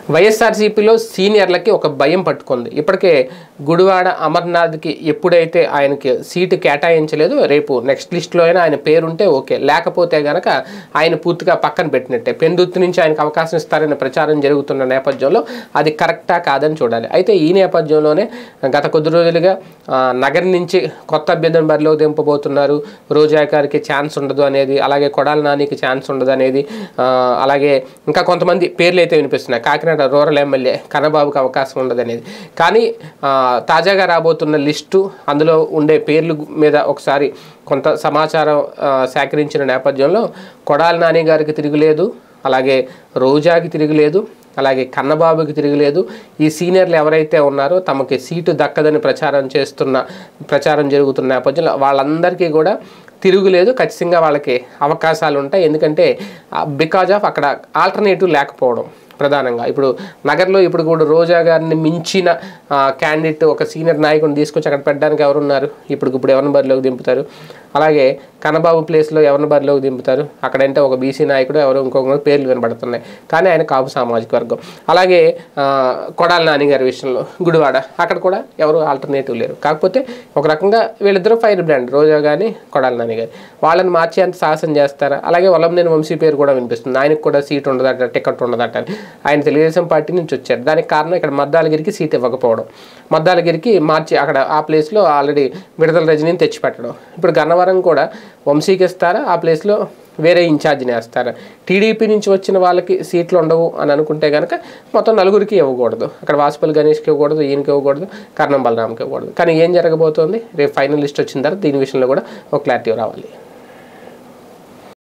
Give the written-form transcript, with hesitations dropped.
వైఎస్ఆర్సీపీలో సీనియర్లకి ఒక భయం పట్టుకుంది. ఇప్పటికే గుడివాడ అమర్నాథ్కి ఎప్పుడైతే ఆయనకి సీటు కేటాయించలేదు, రేపు నెక్స్ట్ లిస్టులో అయినా ఆయన పేరుంటే ఓకే, లేకపోతే కనుక ఆయన పూర్తిగా పక్కన పెట్టినట్టే. పెందుర్తి నుంచి ఆయనకు అవకాశం ఇస్తారనే ప్రచారం జరుగుతున్న నేపథ్యంలో అది కరెక్టా కాదని చూడాలి. అయితే ఈ నేపథ్యంలోనే గత కొద్ది రోజులుగా నగర్ నుంచి కొత్త అభ్యర్థిని బరిలో దింపబోతున్నారు, రోజా గారికి ఛాన్స్ ఉండదు అనేది, అలాగే కొడాలి నానికి ఛాన్స్ ఉండదు అనేది, అలాగే ఇంకా కొంతమంది పేర్లు అయితే వినిపిస్తున్నాయి. కాకినాడ రూరల్ ఎమ్మెల్యే కన్నబాబుకి అవకాశం ఉండదు అనేది. కానీ తాజాగా రాబోతున్న లిస్టు, అందులో ఉండే పేర్ల మీద ఒకసారి కొంత సమాచారం సేకరించిన నేపథ్యంలో కొడాలి నాని గారికి తిరుగులేదు, అలాగే రోజాకి తిరుగులేదు, అలాగే కన్నబాబుకి తిరుగులేదు. ఈ సీనియర్లు ఎవరైతే ఉన్నారో తమకి సీటు దక్కదని ప్రచారం జరుగుతున్న నేపథ్యంలో వాళ్ళందరికీ కూడా తిరుగులేదు. ఖచ్చితంగా వాళ్ళకి అవకాశాలు ఉంటాయి. ఎందుకంటే బికాజ్ ఆఫ్ అక్కడ ఆల్టర్నేటివ్ లేకపోవడం ప్రధానంగా. ఇప్పుడు నగర్లో ఇప్పుడు కూడా రోజా గారిని మించిన క్యాండిడేట్ ఒక సీనియర్ నాయకుడిని తీసుకొచ్చి అక్కడ పెట్టడానికి ఎవరున్నారు? ఇప్పుడు ఎవరిని బరిలోకి దింపుతారు? అలాగే కన్నబాబు ప్లేస్లో ఎవరిని బరిలోకి దింపుతారు? అక్కడంటే ఒక బీసీ నాయకుడు ఎవరు ఇంకొక పేర్లు వినబడుతున్నాయి, కానీ ఆయన కాపు సామాజిక వర్గం. అలాగే కొడాలి నాని గారి విషయంలో గుడివాడ, అక్కడ కూడా ఎవరు ఆల్టర్నేటివ్ లేరు. కాకపోతే ఒక రకంగా వీళ్ళిద్దరూ ఫైర్ బ్రాండ్, రోజా కానీ కొడాలి నాని గారి. వాళ్ళని మార్చేంత సాహసం చేస్తారా? అలాగే వలంనేని వంశీ పేరు కూడా వినిపిస్తుంది. ఆయనకు కూడా సీట్ ఉండదట, టికెట్ ఉండదట. ఆయన తెలుగుదేశం పార్టీ నుంచి వచ్చారు. దానికి కారణం ఇక్కడ మద్దాలగిరికి సీట్ ఇవ్వకపోవడం, మద్దాలగిరికి మార్చి అక్కడ ఆ ప్లేస్లో ఆల్రెడీ విడుదల రజనీని తెచ్చిపెట్టడం. ఇప్పుడు గన్నవరం కూడా వంశీకి ఇస్తారా, ఆ ప్లేస్లో వేరే ఇన్ఛార్జిని వేస్తారా? టీడీపీ నుంచి వచ్చిన వాళ్ళకి సీట్లు ఉండవు అని అనుకుంటే కనుక మొత్తం నలుగురికి ఇవ్వకూడదు. అక్కడ వాసుపల్లి గణేష్కి ఇవ్వకూడదు, ఈయనకి ఇవ్వకూడదు, కర్ణం బలరాంకి ఇవ్వకూడదు. కానీ ఏం జరగబోతోంది? రేపు ఫైనల్ లిస్ట్ వచ్చిన తర్వాత దీని విషయంలో కూడా ఒక క్లారిటీ రావాలి.